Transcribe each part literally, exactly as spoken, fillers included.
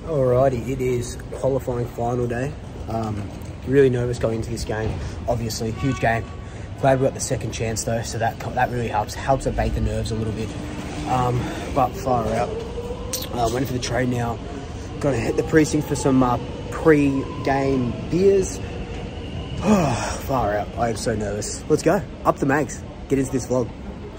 Alrighty, it is qualifying final day. Um, really nervous going into this game. Obviously, huge game. Glad we got the second chance though, so that that really helps. Helps abate the nerves a little bit. Um, but far out. Uh, waiting for the train now. Gonna hit the precinct for some uh, pre-game beers. Far out. I am so nervous. Let's go. Up the mags. Get into this vlog.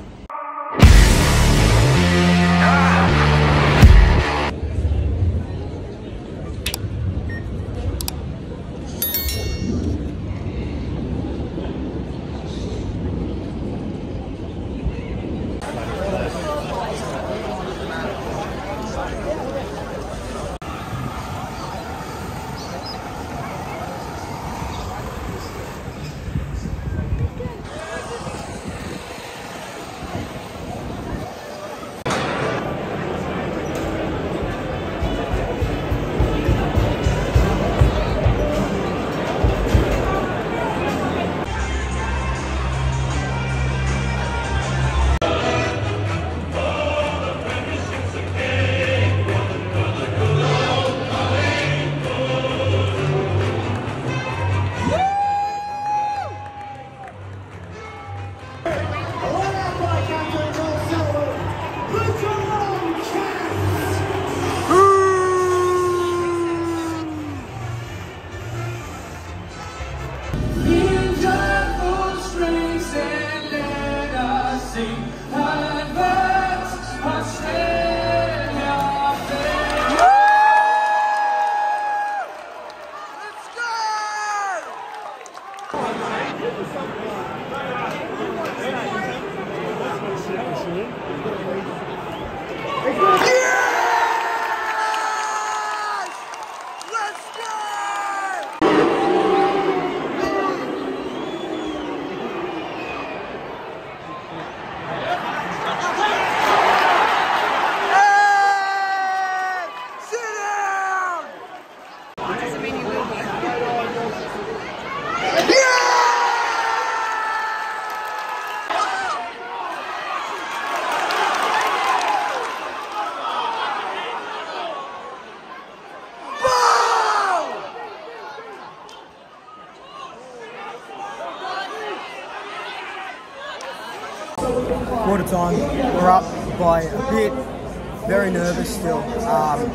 Quarter time, we're up by a bit, very nervous still. Um,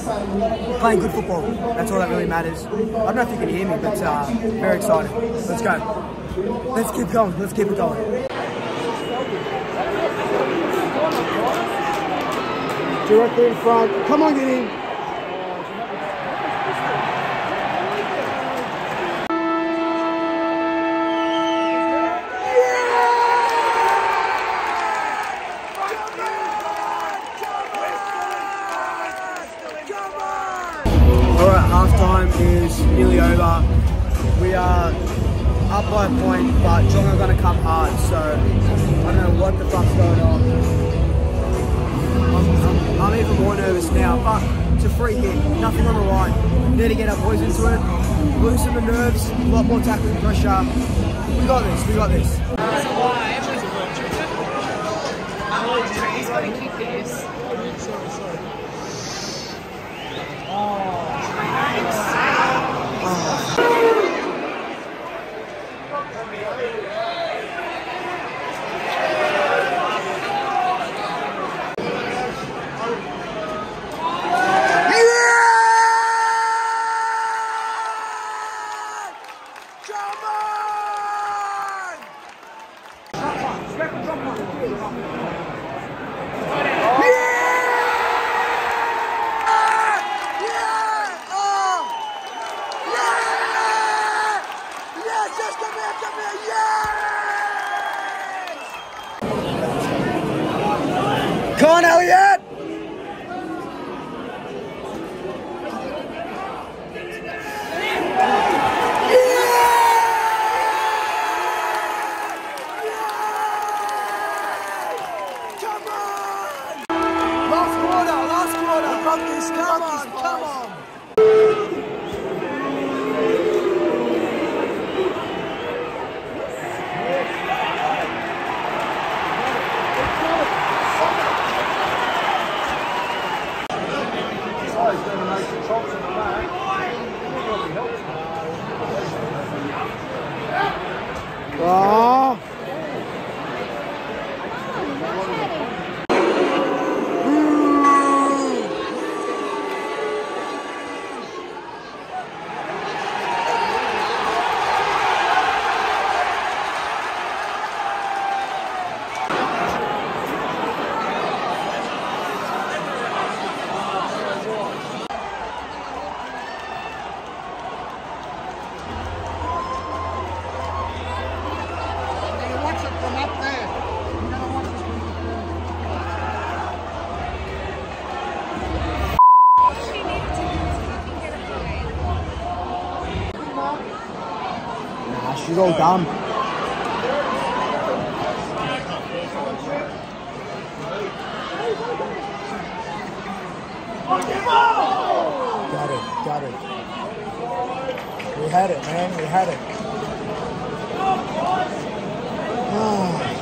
playing good football, that's all that really matters. I don't know if you can hear me, but uh, very excited. Let's go. Let's keep going, let's keep it going. Directly in front, come on, get in. Half-time is nearly over. We are up by a point, but Geelong are going to come hard, so I don't know what the fuck's going on. I'm, I'm, I'm even more nervous now, but it's a free hit, nothing on the line. Need to get our boys into it, loosen the nerves, a lot more tackling pressure. We got this, we got this. He's got to keep this. Come on, Elliot! Come on, come on. Oh. Nah, she's all done. Got it, got it. We had it, man, we had it. Ah.